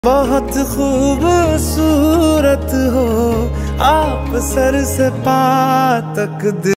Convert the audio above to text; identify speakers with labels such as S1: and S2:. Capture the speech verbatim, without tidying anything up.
S1: बहुत खूबसूरत हो आप सर से पाँव तक।